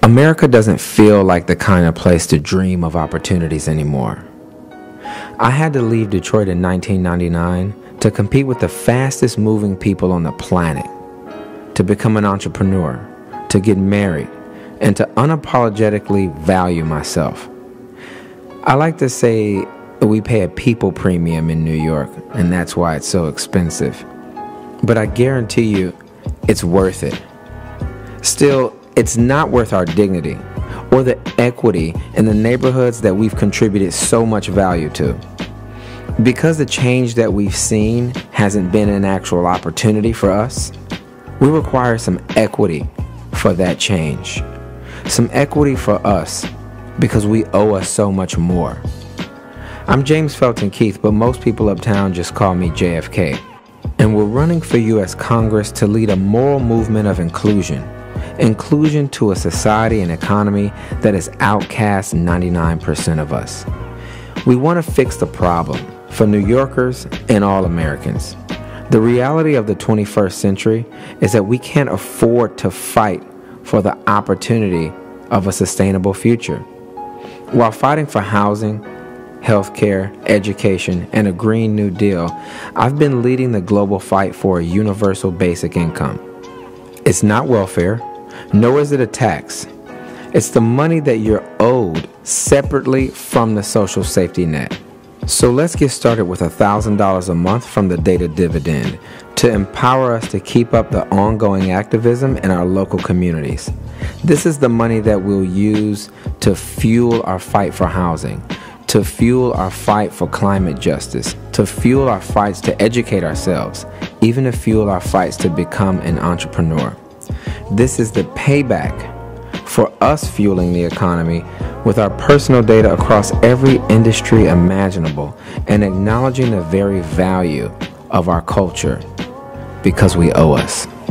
America doesn't feel like the kind of place to dream of opportunities anymore. I had to leave Detroit in 1999 to compete with the fastest moving people on the planet, to become an entrepreneur, to get married, and to unapologetically value myself. I like to say we pay a people premium in New York, and that's why it's so expensive. But I guarantee you, it's worth it. Still, it's not worth our dignity or the equity in the neighborhoods that we've contributed so much value to. Because the change that we've seen hasn't been an actual opportunity for us, we require some equity for that change. Some equity for us because we owe us so much more. I'm James Felton Keith, but most people uptown just call me JFK. And we're running for U.S. Congress to lead a moral movement of inclusion. Inclusion to a society and economy that has outcast 99% of us. We want to fix the problem for New Yorkers and all Americans. The reality of the 21st century is that we can't afford to fight for the opportunity of a sustainable future. While fighting for housing, healthcare, education, and a Green New Deal, I've been leading the global fight for a universal basic income. It's not welfare, nor is it a tax. It's the money that you're owed separately from the social safety net. So let's get started with $1,000 a month from the data dividend to empower us to keep up the ongoing activism in our local communities. This is the money that we'll use to fuel our fight for housing, to fuel our fight for climate justice, to fuel our fights to educate ourselves, even to fuel our fights to become an entrepreneur. This is the payback for us fueling the economy with our personal data across every industry imaginable and acknowledging the very value of our culture because we owe us.